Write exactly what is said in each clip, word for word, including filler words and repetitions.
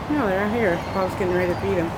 No, they're out here. Bob's getting ready to feed them.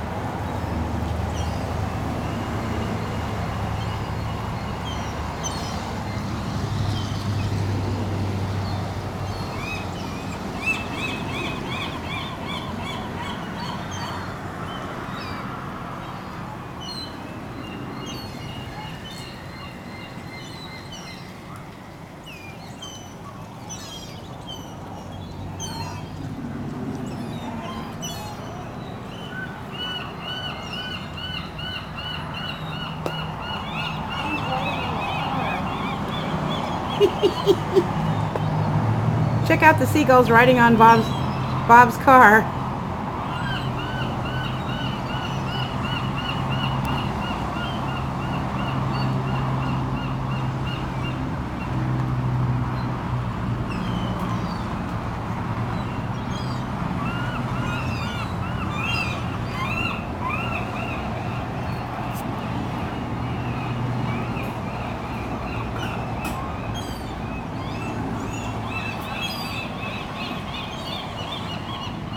Check out the seagulls riding on Bob's Bob's car.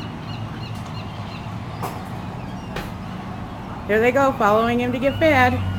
There they go, following him to get fed.